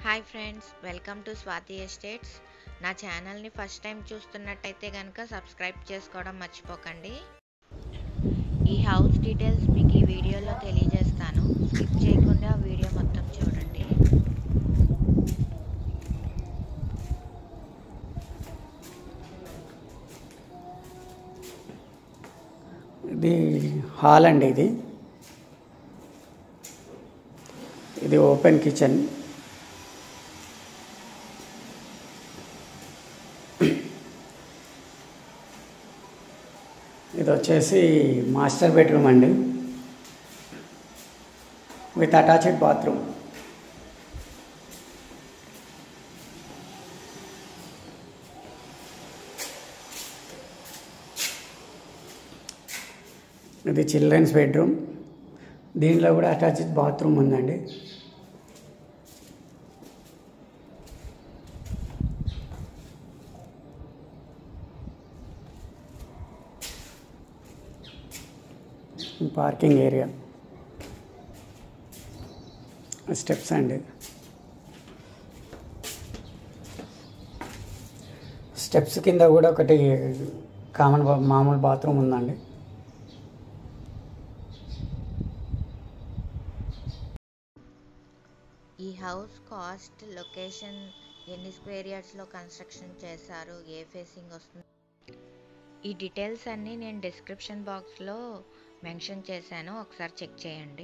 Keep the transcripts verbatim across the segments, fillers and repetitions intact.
Hi friends, welcome to Swathi Estates. నా ఛానల్ని first time చూస్తున్నట్టయితే కనుక సబ్స్క్రైబ్ చేసుకోవడం మర్చిపోకండి. ఈ హౌస్ డీటెయిల్స్ మీకు ఈ వీడియోలో తెలియజేస్తాను. స్కిప్ చేయకుండా వీడియో మొత్తం చూడండి. ఇది హాల్ అండి. ఇది ఇది ఓపెన్ కిచెన్. ఇది వచ్చేసి మాస్టర్ బెడ్రూమ్ అండి, విత్ అటాచ్డ్ బాత్రూమ్. ఇది చిల్డ్రన్స్ బెడ్రూమ్. దీంట్లో కూడా అటాచ్డ్ బాత్రూమ్ ఉందండి. పార్కింగ్ ఏరియా, స్టెప్స్ అండి. స్టెప్స్ కింద కూడా ఒకటి కామన్ మామూలు బాత్రూమ్ ఉందండి. ఈ హౌస్ కాస్ట్, లొకేషన్, ఎన్ని స్క్వేర్ యార్డ్స్లో కన్స్ట్రక్షన్ చేశారు, ఏ ఫేసింగ్ వస్తుంది, ఈ డీటెయిల్స్ అన్నీ నేను డిస్క్రిప్షన్ బాక్స్లో మెన్షన్ చేశాను, ఒకసారి చెక్ చేయండి.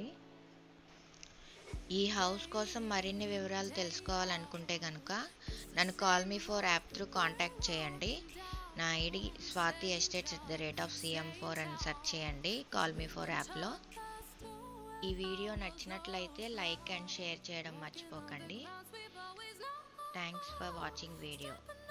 ఈ హౌస్ కోసం మరిన్ని వివరాలు తెలుసుకోవాలనుకుంటే కనుక నన్ను call me four app through contact చేయండి. నా ID Swati estates at the rate of CM four అని సెర్చ్ చేయండి కాల్ మీ ఫోర్ యాప్లో. ఈ వీడియో నచ్చినట్లయితే లైక్ అండ్ షేర్ చేయడం మర్చిపోకండి. Thanks for watching video.